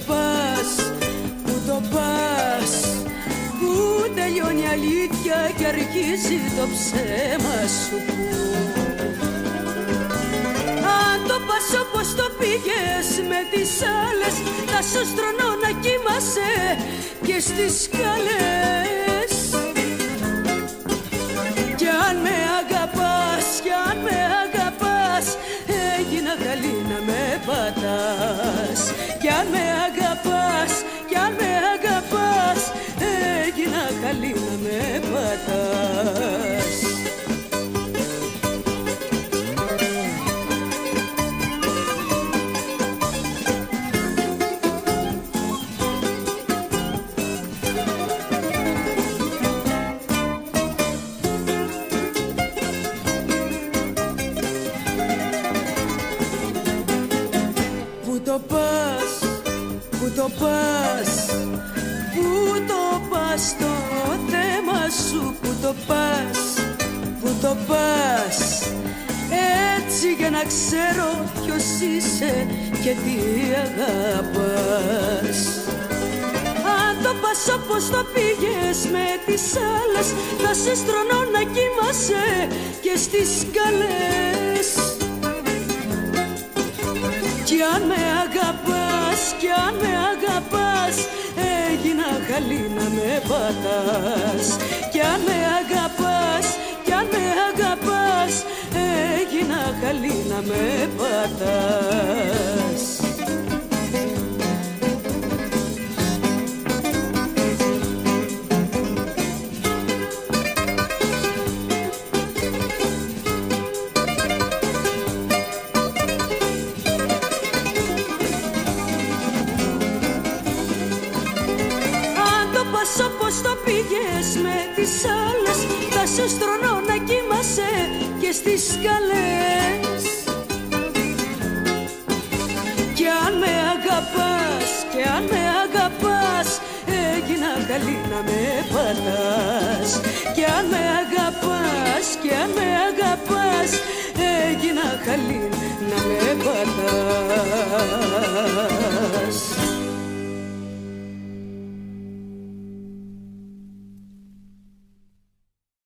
πας, πού το πας, πού τελειώνει η αλήθεια και αρχίζει το ψέμα σου. Αν το πας όπως το πήγες με τις άλλες, θα σου στρωνώ να κοιμάσαι και στις σκάλες. Κι αν με αγαπάς, κι αν με αγαπάς, έγινα καλή να με πατάς. Κι αν με αγαπάς, κι αν με αγαπάς, έγινα καλή να με πατάς. Πού το πας, πού το πας, πού το πας το θέμα σου. Πού το πας, πού το πας, έτσι για να ξέρω ποιος είσαι και τι αγαπάς. Αν το πας όπως το πήγες με τις άλλες, θα σε στρωνώ να κοιμάσαι και στις σκαλές. Κι αν με αγαπάς, κι αν με αγαπάς, έγινα καλή να με πατάς. Κι αν με αγαπάς, κι αν με αγαπάς, έγινα καλή να με πατάς. Όπως το πήγες με τις άλλες, θα σε στρωνώ να κοιμάσαι και στις σκαλές. Κι αν με αγαπάς, κι αν με αγαπάς, έγινα καλή να με πατάς. Κι αν με αγαπάς, κι αν με αγαπάς, έγινα καλή να με πατάς.